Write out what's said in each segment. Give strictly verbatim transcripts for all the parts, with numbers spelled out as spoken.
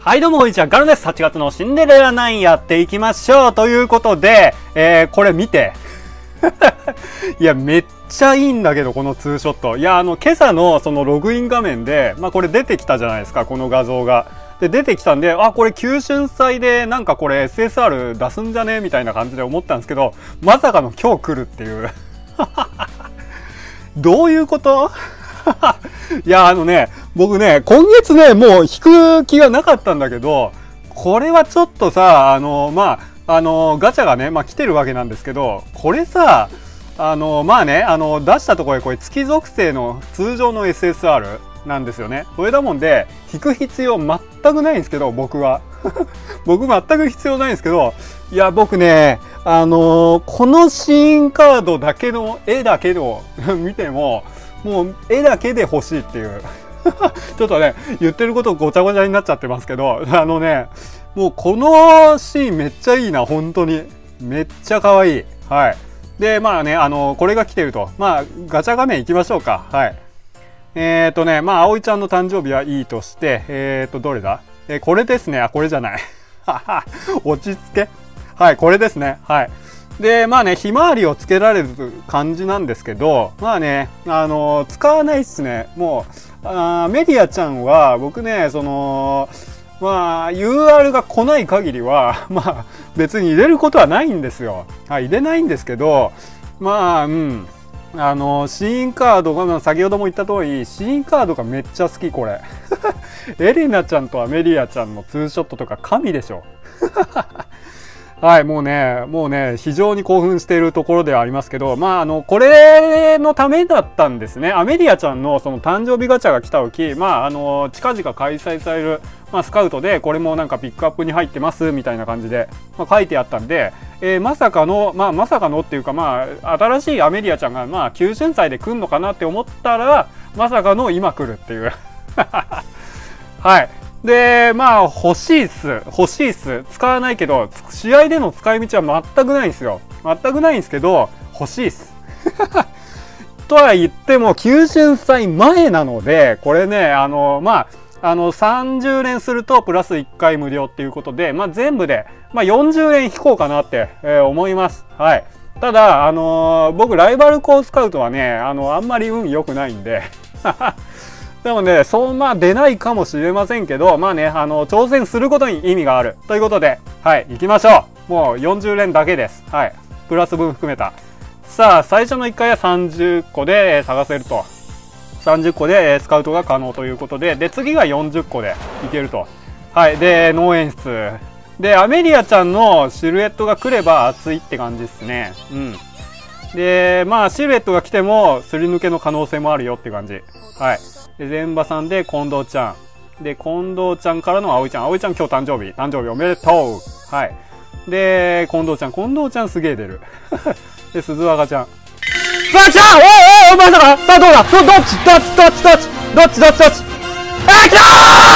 はいどうもこんにちは、ガルです。はちがつのシンデレラナインやっていきましょうということで、えー、これ見て。いや、めっちゃいいんだけど、このツーショット。いや、あの、今朝のそのログイン画面で、まあこれ出てきたじゃないですか、この画像が。で、出てきたんで、あ、これ急春祭でなんかこれ エスエスアール 出すんじゃねみたいな感じで思ったんですけど、まさかの今日来るっていう。どういうこといや、あのね、僕ね、今月ね、もう引く気がなかったんだけど、これはちょっとさ、あの、まあ、あの、ガチャがね、まあ来てるわけなんですけど、これさ、あの、まあね、あの、出したところでこれ月属性の通常の エスエスアール なんですよね。これだもんで、引く必要全くないんですけど、僕は。僕全く必要ないんですけど、いや、僕ね、あの、このシーンカードだけの絵だけを見ても、もう絵だけで欲しいっていう。ちょっとね、言ってることごちゃごちゃになっちゃってますけど、あのね、もうこのシーンめっちゃいいな、本当に。めっちゃ可愛い。はい。で、まあね、あの、これが来てると。まあ、ガチャ画面行きましょうか。はい。えっとね、まあ、葵ちゃんの誕生日はいいとして、えっと、どれだえ、これですね。あ、これじゃない。落ち着け。はい、これですね。はい。で、まあね、ひまわりをつけられる感じなんですけど、まあね、あの、使わないっすね。もう、あメディアちゃんは、僕ね、その、まあ、ユーアール が来ない限りは、まあ、別に入れることはないんですよ。はい、入れないんですけど、まあ、うん。あの、シーンカードが、先ほども言った通り、シーンカードがめっちゃ好き、これ。エレナちゃんとアメリアちゃんのツーショットとか神でしょ。はい、もうね、もうね、非常に興奮しているところではありますけど、まあ、あの、これのためだったんですね。アメリアちゃんのその誕生日ガチャが来た時、まあ、あの、近々開催される、まあ、スカウトで、これもなんかピックアップに入ってます、みたいな感じで、まあ、書いてあったんで、えー、まさかの、まあ、まさかのっていうか、まあ、新しいアメリアちゃんが、まあ、急春祭で来んのかなって思ったら、まさかの今来るっていう。はい。で、まあ、欲しいっす。欲しいっす。使わないけど、試合での使い道は全くないんですよ。全くないんですけど、欲しいっす。とは言っても、急春祭前なので、これね、あの、まあ、あの、さんじゅう連するとプラスいっかい無料っていうことで、まあ、全部で、まあ、よんじゅう連引こうかなって、えー、思います。はい。ただ、あのー、僕、ライバルコースカウトはね、あの、あんまり運良くないんで、でもね、そう、まあ出ないかもしれませんけど、まあね、あの、挑戦することに意味がある。ということで、はい、行きましょう。もうよんじゅう連だけです。はい。プラス分含めた。さあ、最初のいっかいはさんじゅっこで探せると。さんじゅっこでスカウトが可能ということで、で、次がよんじゅっこでいけると。はい。で、脳演出。で、アメリアちゃんのシルエットが来れば熱いって感じですね。うん。で、まあ、シルエットが来ても、すり抜けの可能性もあるよって感じ。はい。で、全場さんで近藤ちゃん。で、近藤ちゃんからの葵ちゃん。葵ちゃん今日誕生日。誕生日おめでとう。はい。で、近藤ちゃん。近藤ちゃんすげえ出る。で、鈴若ちゃん。さあ、来たおおおまさかさあ、どうだそう、どっちどっちどっちどっちどっちどっちどっちあー、来た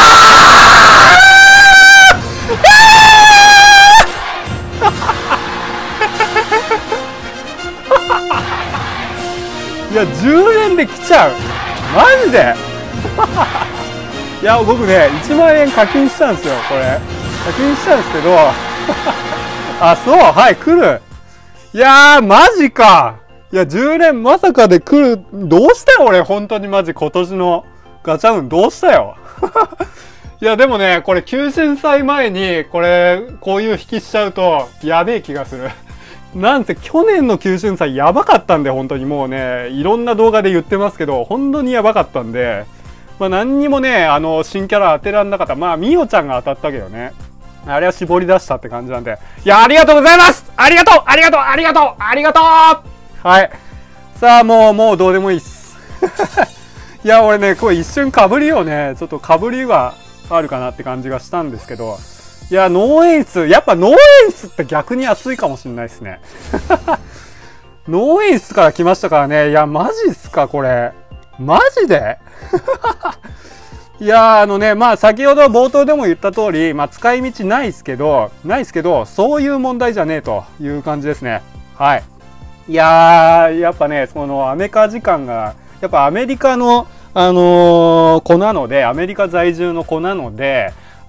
ーいや、じゅう連で来ちゃう。マジでいや、僕ね、いちまん円課金したんですよ、これ。課金したんですけど。あ、そう、はい、来る。いやー、マジか。いや、じゅう連まさかで来る。どうしたよ、俺、本当にマジ、今年のガチャ運、どうしたよ。いや、でもね、これ、急春祭前に、これ、こういう引きしちゃうと、やべえ気がする。なんせ去年の急春祭やばかったんで、本当にもうね、いろんな動画で言ってますけど、本当にやばかったんで、まあ何にもね、あの、新キャラ当てらんなかった。まあ、みおちゃんが当たったけどね。あれは絞り出したって感じなんで。いや、ありがとうございますありがとうありがとうありがとうありがとうはい。さあ、もう、もうどうでもいいっす。いや、俺ね、これ一瞬被りをね、ちょっと被りがあるかなって感じがしたんですけど、いや、ノー演出、やっぱノー演出って逆に熱いかもしれないですね。ノー演出から来ましたからね。いや、マジっすか、これ。マジでいやー、あのね、まあ、先ほど冒頭でも言った通り、まあ、使い道ないっすけど、ないっすけど、そういう問題じゃねえという感じですね。はい。いやー、やっぱね、そのアメカ時間が、やっぱアメリカの、あのー、子なので、アメリカ在住の子なので、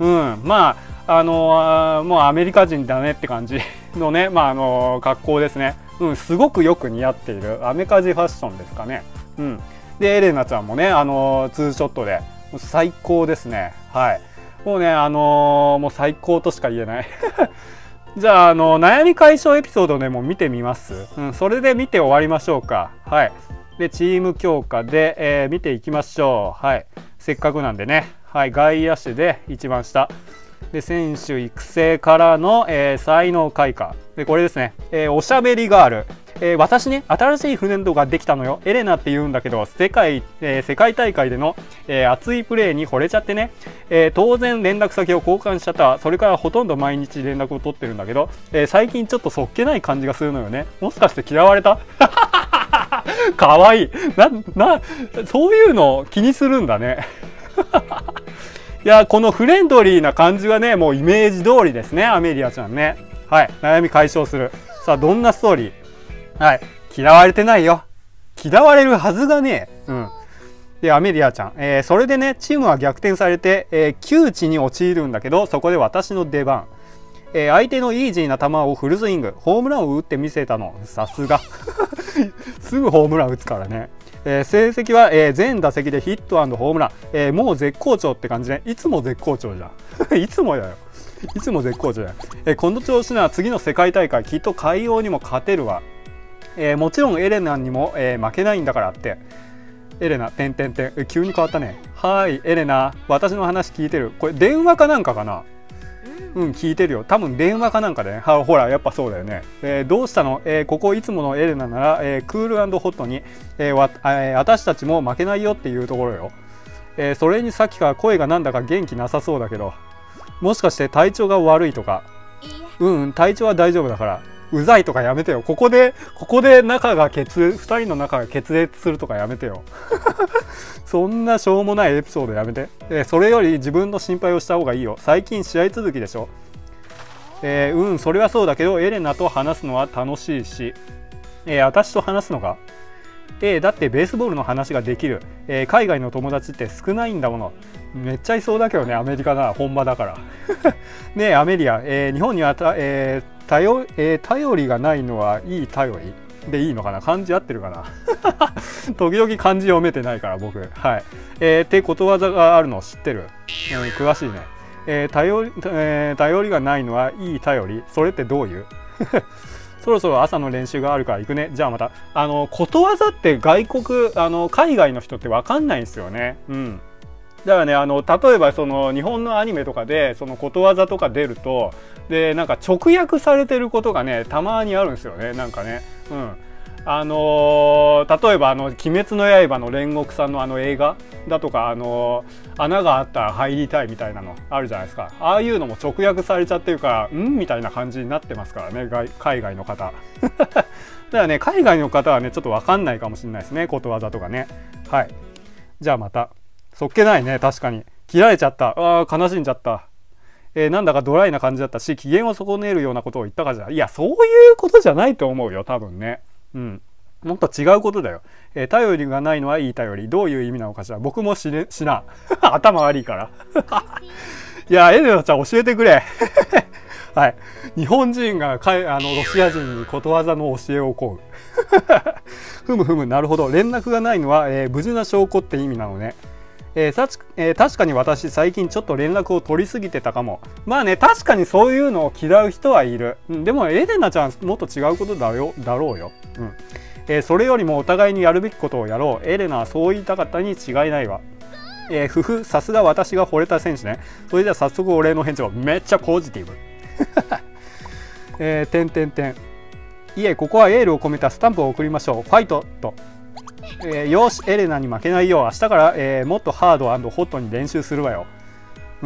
うん、まあ、あのー、もうアメリカ人だねって感じのね、まあ、あのー、格好ですね。うん、すごくよく似合っているアメカジファッションですかね。うん。で、エレナちゃんもね、あのー、ツーショットで、最高ですね。はい。もうね、あのー、もう最高としか言えない。じゃあ、あのー、悩み解消エピソードでも見てみます。うん、それで見て終わりましょうか。はい。で、チーム強化で、えー、見ていきましょう。はい。せっかくなんでね。はい。外野手で一番下。で、選手育成からの、えー、才能開花。で、これですね。えー、おしゃべりガール。えー、私ね、新しいフレンドができたのよ。エレナって言うんだけど、世界、えー、世界大会での、えー、熱いプレーに惚れちゃってね、えー、当然連絡先を交換しちゃった。それからほとんど毎日連絡を取ってるんだけど、えー、最近ちょっとそっけない感じがするのよね。もしかして嫌われた？かわいい。な、な、そういうの気にするんだね。いや、このフレンドリーな感じはね、もうイメージ通りですね、アメリアちゃんね。はい、悩み解消する。さあ、どんなストーリー？はい、嫌われてないよ。嫌われるはずがねえ。うん。で、アメリアちゃん。えー、それでね、チームは逆転されて、えー、窮地に陥るんだけど、そこで私の出番。えー、相手のイージーな球をフルスイング、ホームランを打ってみせたの。さすが。すぐホームラン打つからね。えー、成績は、えー、全打席でヒット&ホームラン、えー、もう絶好調って感じね。いつも絶好調じゃん。いつもだよ。いつも絶好調じゃん。えー、この調子なら次の世界大会きっと海洋にも勝てるわ。えー、もちろんエレナにも、えー、負けないんだからって。エレナ、てんてんてん。え、急に変わったね。はーい、エレナ、私の話聞いてる。これ電話かなんかかな？うん、聞いてるよ。多分電話かなんかでね。はほら、やっぱそうだよね。えー、どうしたの？えー、ここいつものエレナなら、えー、クール&ホットに、えーわえー、私たちも負けないよっていうところよ。えー、それにさっきから声がなんだか元気なさそうだけど、もしかして体調が悪いとか？うん、うん、体調は大丈夫だから。うざいとかやめてよ。ここで、ここで仲が決、ふたりの仲が決裂するとかやめてよ。そんなしょうもないエピソードやめて。えー、それより自分の心配をした方がいいよ。最近試合続きでしょ。えー、うん、それはそうだけど、エレナと話すのは楽しいし、えー、私と話すのが、えー、だってベースボールの話ができる、えー、海外の友達って少ないんだもの。めっちゃいそうだけどね、アメリカなら本場だから。ねえ、アメリア、えー、日本にはた、えー頼えー、頼りがないのはいい頼りでいいのかな？漢字合ってるかな？時々漢字読めてないから僕。はい。えー、ってことわざがあるのを知ってる。うん、詳しいね。えー、頼り、えー、頼りがないのはいい頼り？それってどういう？そろそろ朝の練習があるから行くね。じゃあまた。あの、ことわざって外国、あの、海外の人ってわかんないんですよね。うん。だからね、あの例えばその日本のアニメとかでそのことわざとか出るとでなんか直訳されてることがねたまにあるんですよね。なんかね、うん、あのー、例えばあの「鬼滅の刃」の煉獄さんのあの映画だとか、あのー、穴があったら入りたいみたいなのあるじゃないですか。ああいうのも直訳されちゃってるからんみたいな感じになってますからね、海外の方。だからね、海外の方はねちょっと分かんないかもしれないですね、ことわざとかね。はい、じゃあまた。そっけないね、確かに。切られちゃった。ああ、悲しんじゃった。えー、なんだかドライな感じだったし、機嫌を損ねるようなことを言ったかじゃ。いや、そういうことじゃないと思うよ、多分ね。うん。もっと違うことだよ。えー、頼りがないのはいい頼り。どういう意味なのかしら。僕も知れ、知らん。頭悪いから。いや、エレナちゃん教えてくれ。はい。日本人がかいあのロシア人にことわざの教えを請う。ふむふむ、なるほど。連絡がないのは、えー、無事な証拠って意味なのね。えーたちえー、確かに私最近ちょっと連絡を取りすぎてたかも。まあね、確かにそういうのを嫌う人はいる。うん、でもエレナちゃんもっと違うことだよだろうよ。うんえー、それよりもお互いにやるべきことをやろう。エレナはそう言いたかったに違いないわ。えー、ふふ、さすが私が惚れた選手ね。それじゃあ早速お礼の返事を。めっちゃポジティブ。えー、てんてんてん。いえ、ここはエールを込めたスタンプを送りましょう。ファイトと。えー、よし、エレナに負けないよう明日から、えー、もっとハード&ホットに練習するわよ。うん。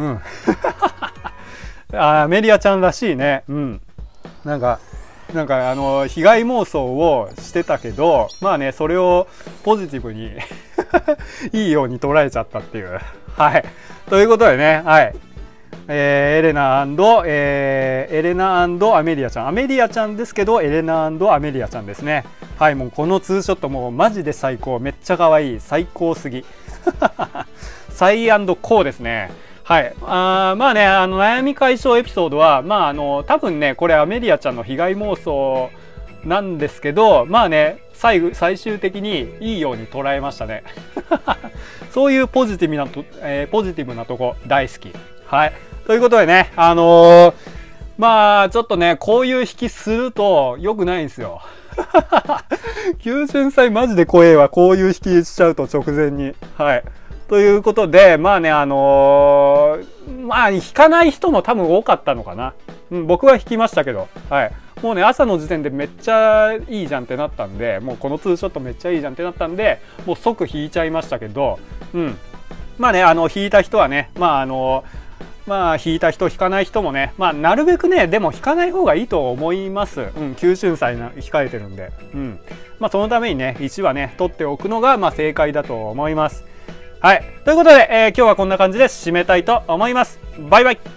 あ、メリアちゃんらしいね。うん。なんか、なんかあの被害妄想をしてたけど、まあね、それをポジティブにいいように捉えちゃったっていう。はい。ということでね、はい。えー、エレナ&、えー、エレナ&アメリアちゃん。アメリアちゃんですけど、エレナ&アメリアちゃんですね。はい、もうこのツーショットもうマジで最高。めっちゃ可愛い。最高すぎ。サイ&コーですね。 はい。あーまあね、あの、悩み解消エピソードは、まあ、あの、多分ね、これアメリアちゃんの被害妄想なんですけど、まあね、最後、最終的にいいように捉えましたね。そういうポジティブなと、えー、ポジティブなとこ大好き。はい。ということでね、あのー、まあ、ちょっとね、こういう引きすると良くないんですよ。急春祭マジで怖えわ。こういう引きしちゃうと直前に。はい。ということで、まあね、あのー、まあ、引かない人も多分多かったのかな。うん、僕は引きましたけど。はい。もうね、朝の時点でめっちゃいいじゃんってなったんで、もうこのツーショットめっちゃいいじゃんってなったんで、もう即引いちゃいましたけど、うん。まあね、あの、引いた人はね、まああの、まあ、引いた人、引かない人もね、まあ、なるべくね、でも引かない方がいいと思います。うん、急春祭な控えてるんで。うん。まあ、そのためにね、いちはね、取っておくのが、まあ、正解だと思います。はい。ということで、えー、今日はこんな感じで締めたいと思います。バイバイ。